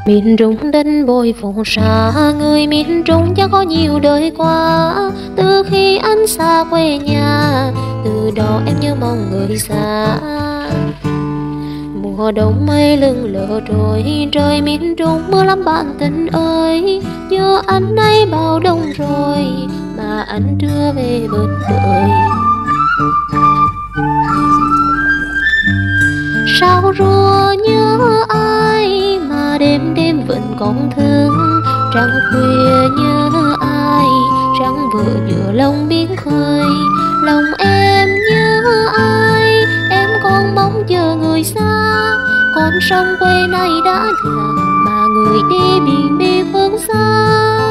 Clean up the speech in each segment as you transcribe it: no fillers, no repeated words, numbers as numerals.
Miền Trung đất bồi phù sa, người miền Trung chắc có nhiều đời qua. Từ khi anh xa quê nhà, từ đó em nhớ mong người xa. Mùa đông mây lưng lờ trôi, trời miền Trung mưa lắm bạn tình ơi. Giờ anh ấy bao đông rồi, mà anh chưa về bên đời. Sao rùa nhớ ai mà đêm đêm vẫn còn thương. Trăng khuya nhớ ai, trăng vợ nhớ lòng biển khơi. Lòng em nhớ ai, em còn mong chờ người xa. Con sông quê này đã già, mà người đi biển đi phương xa.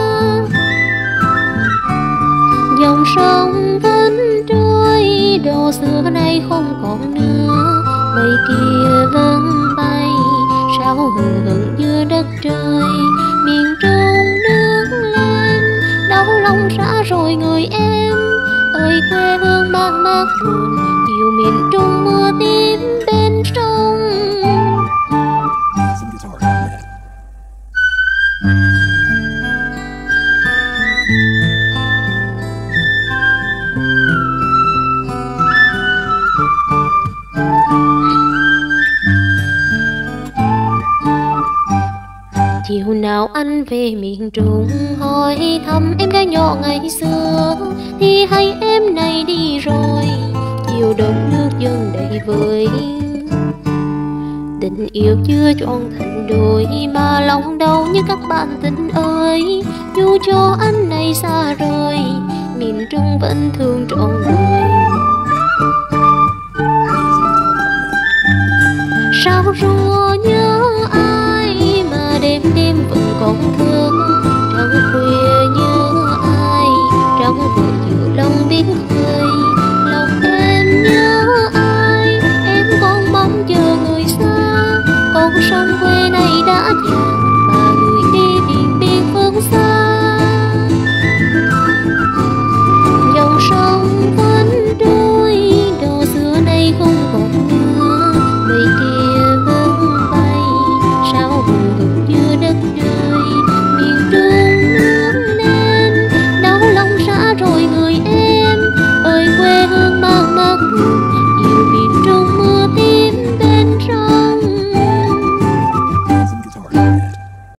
Dòng sông vẫn trôi, đồ xưa nay không còn nữa. Mây kia vẫn bay, sao hừng hừng như đất trời. Miền Trung nước lên, đau lòng xa rồi người em. Ơi quê hương mang mát buồn, chiều miền Trung mưa tím bên sông. Chiều nào anh về miền Trung, hỏi thăm em gái nhỏ ngày xưa, thì hay em này đi rồi, chiều đông nước dâng đầy vơi. Tình yêu chưa trọn thành đôi, mà lòng đau như các bạn tình ơi. Dù cho anh này xa rời, miền Trung vẫn thương trọn đời. Sao rùa nhớ ai, mà đêm đêm vẫn còn thương. Trăng khuya nhớ ai, trăng vội giữa lòng biển khơi. Lòng em nhớ ai, em còn mong chờ người xa. Con sông quê này đã già,